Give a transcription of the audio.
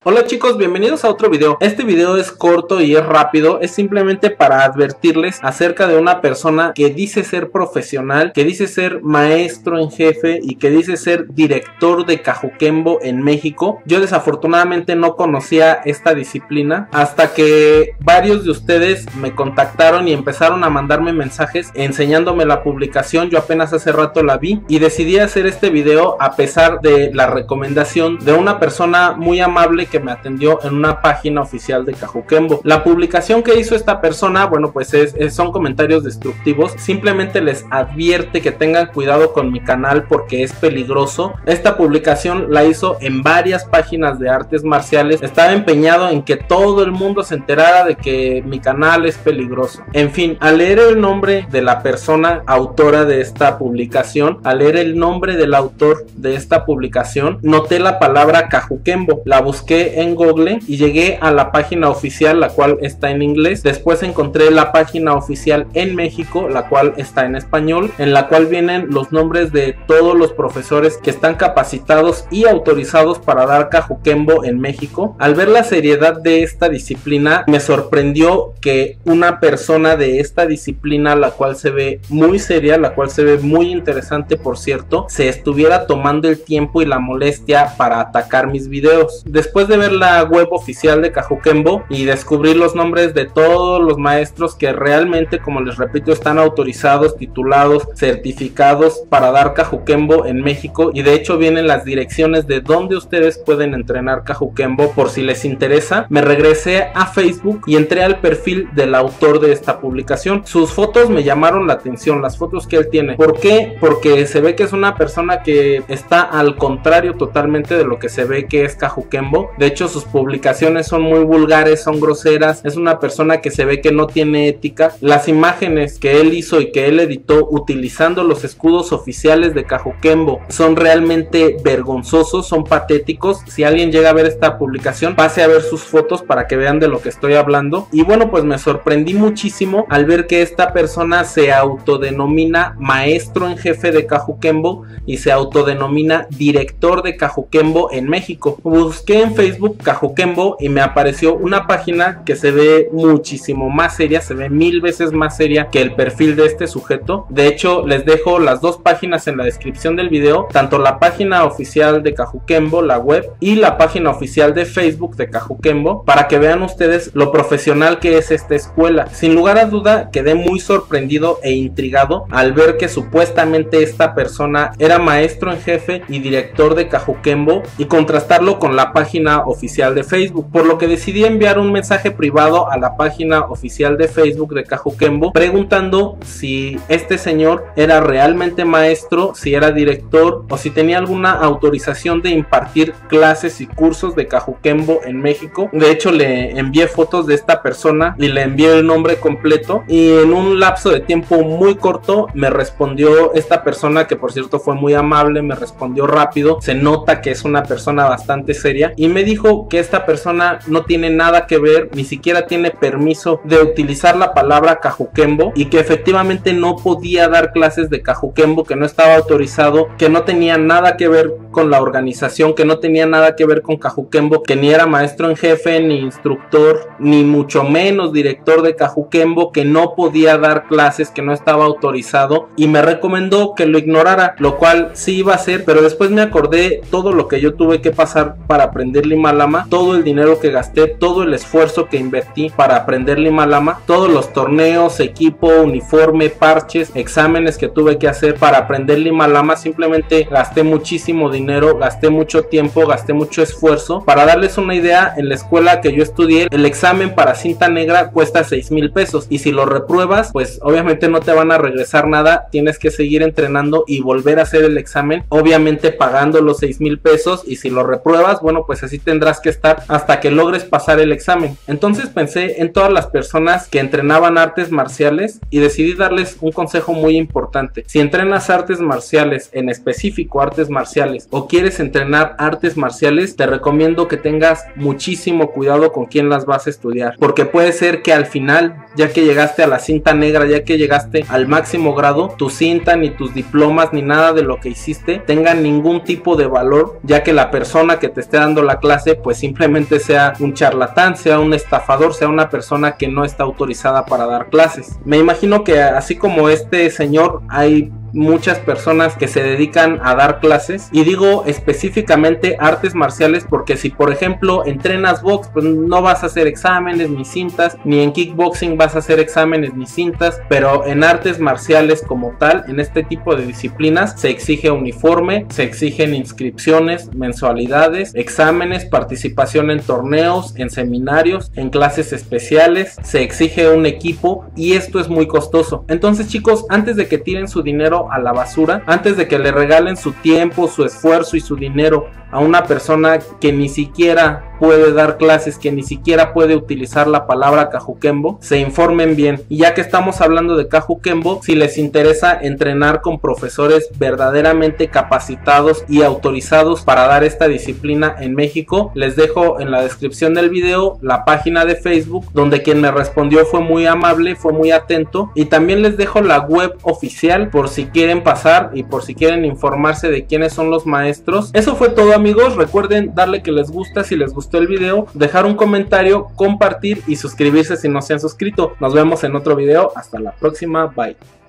Hola chicos, bienvenidos a otro video. Este video es corto y es rápido, es simplemente para advertirles acerca de una persona que dice ser profesional, que dice ser maestro en jefe y que dice ser director de Kajukenbo en México. Yo desafortunadamente no conocía esta disciplina hasta que varios de ustedes me contactaron y empezaron a mandarme mensajes enseñándome la publicación. Yo apenas hace rato la vi y decidí hacer este video a pesar de la recomendación de una persona muy amable que me atendió en una página oficial de Kajukenbo. La publicación que hizo esta persona, bueno, pues son comentarios destructivos. Simplemente les advierte que tengan cuidado con mi canal porque es peligroso. Esta publicación la hizo en varias páginas de artes marciales. Estaba empeñado en que todo el mundo se enterara de que mi canal es peligroso. En fin, al leer el nombre de la persona autora de esta publicación, al leer el nombre del autor de esta publicación, noté la palabra Kajukenbo. La busqué en Google y llegué a la página oficial, la cual está en inglés. Después encontré la página oficial en México, la cual está en español, en la cual vienen los nombres de todos los profesores que están capacitados y autorizados para dar Kajukenbo en México. Al ver la seriedad de esta disciplina, me sorprendió que una persona de esta disciplina, la cual se ve muy seria, la cual se ve muy interesante, por cierto, se estuviera tomando el tiempo y la molestia para atacar mis videos. Después de ver la web oficial de Kajukenbo y descubrir los nombres de todos los maestros que realmente, como les repito, están autorizados, titulados, certificados para dar Kajukenbo en México, y de hecho vienen las direcciones de donde ustedes pueden entrenar Kajukenbo por si les interesa, me regresé a Facebook y entré al perfil del autor de esta publicación. Sus fotos me llamaron la atención, las fotos que él tiene. ¿Por qué? Porque se ve que es una persona que está al contrario totalmente de lo que se ve que es Kajukenbo. De hecho, sus publicaciones son muy vulgares, son groseras. Es una persona que se ve que no tiene ética. Las imágenes que él hizo y que él editó utilizando los escudos oficiales de Kajukenbo son realmente vergonzosos, son patéticos. Si alguien llega a ver esta publicación, pase a ver sus fotos para que vean de lo que estoy hablando. Y bueno, pues me sorprendí muchísimo al ver que esta persona se autodenomina maestro en jefe de Kajukenbo y se autodenomina director de Kajukenbo en México. Busqué en Facebook Kajukenbo y me apareció una página que se ve muchísimo más seria, se ve 1000 veces más seria que el perfil de este sujeto. De hecho, les dejo las dos páginas en la descripción del video, tanto la página oficial de Kajukenbo, la web, y la página oficial de Facebook de Kajukenbo, para que vean ustedes lo profesional que es esta escuela. Sin lugar a duda, quedé muy sorprendido e intrigado al ver que supuestamente esta persona era maestro en jefe y director de Kajukenbo, y contrastarlo con la página oficial de Facebook, por lo que decidí enviar un mensaje privado a la página oficial de Facebook de Kajukenbo preguntando si este señor era realmente maestro, si era director o si tenía alguna autorización de impartir clases y cursos de Kajukenbo en México. De hecho, le envié fotos de esta persona y le envié el nombre completo, y en un lapso de tiempo muy corto me respondió esta persona, que por cierto fue muy amable, me respondió rápido, se nota que es una persona bastante seria, y me dijo que esta persona no tiene nada que ver, ni siquiera tiene permiso de utilizar la palabra Kajukenbo, y que efectivamente no podía dar clases de Kajukenbo, que no estaba autorizado, que no tenía nada que ver con la organización, que no tenía nada que ver con Kajukenbo, que ni era maestro en jefe, ni instructor, ni mucho menos director de Kajukenbo, que no podía dar clases, que no estaba autorizado, y me recomendó que lo ignorara, lo cual sí iba a hacer, pero después me acordé todo lo que yo tuve que pasar para aprender Lima Lama, todo el dinero que gasté, todo el esfuerzo que invertí para aprender Lima Lama, todos los torneos, equipo, uniforme, parches, exámenes que tuve que hacer para aprender Lima Lama. Simplemente gasté muchísimo dinero, gasté mucho tiempo, gasté mucho esfuerzo. Para darles una idea, en la escuela que yo estudié, el examen para cinta negra cuesta 6,000 pesos, y si lo repruebas, pues obviamente no te van a regresar nada, tienes que seguir entrenando y volver a hacer el examen, obviamente pagando los 6,000 pesos, y si lo repruebas, bueno, pues así tendrás que estar hasta que logres pasar el examen. Entonces pensé en todas las personas que entrenaban artes marciales y decidí darles un consejo muy importante. Si entrenas artes marciales, en específico artes marciales, o quieres entrenar artes marciales, te recomiendo que tengas muchísimo cuidado con quién las vas a estudiar, porque puede ser que al final ya que llegaste a la cinta negra, ya que llegaste al máximo grado, tu cinta, ni tus diplomas, ni nada de lo que hiciste tengan ningún tipo de valor, ya que la persona que te esté dando la clase pues simplemente sea un charlatán, sea un estafador, sea una persona que no está autorizada para dar clases. Me imagino que así como este señor hay muchas personas que se dedican a dar clases, y digo específicamente artes marciales porque si por ejemplo entrenas box, pues no vas a hacer exámenes ni cintas, ni en kickboxing vas a hacer exámenes ni cintas, pero en artes marciales como tal, en este tipo de disciplinas se exige uniforme, se exigen inscripciones, mensualidades, exámenes, participación en torneos, en seminarios, en clases especiales, se exige un equipo y esto es muy costoso. Entonces chicos, antes de que tiren su dinero a la basura, antes de que le regalen su tiempo, su esfuerzo y su dinero a una persona que ni siquiera puede dar clases, que ni siquiera puede utilizar la palabra Kajukenbo, se informen bien. Y ya que estamos hablando de Kajukenbo, si les interesa entrenar con profesores verdaderamente capacitados y autorizados para dar esta disciplina en México, les dejo en la descripción del video la página de Facebook, donde quien me respondió fue muy amable, fue muy atento, y también les dejo la web oficial por si quieren pasar y por si quieren informarse de quiénes son los maestros. Eso fue todo amigos, recuerden darle que les gusta si les gustó el video, dejar un comentario, compartir y suscribirse si no se han suscrito. Nos vemos en otro video, hasta la próxima, bye.